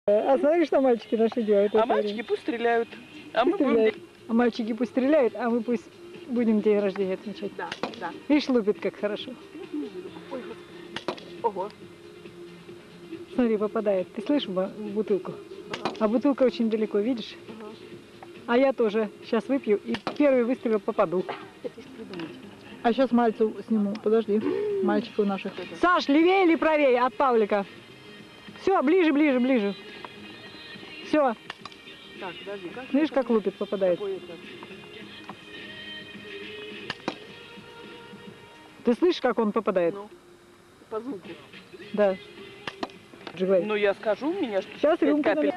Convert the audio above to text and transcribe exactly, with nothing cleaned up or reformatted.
А смотри, что мальчики наши делают. А мальчики пусть стреляют. А мы стреляют. будем... А мальчики пусть стреляют, а мы пусть будем день рождения отмечать. Да, да. Видишь, лупит как хорошо. Ой, Господи. Ого. Смотри, попадает. Ты слышишь в бутылку? Ага. А бутылка очень далеко, видишь? Ага. А я тоже сейчас выпью и первый выстрел попаду. А сейчас мальцев сниму. Подожди. Мальчиков наших. Саш, левее или правее от Павлика? Все, ближе, ближе, ближе. Все. Так, подожди. Как Видишь, это? как лупит, попадает. Какой это? Ты слышишь, как он попадает? Ну, по звуку. Да. Джигай. Ну, я скажу, у меня что Сейчас пять рюмка капель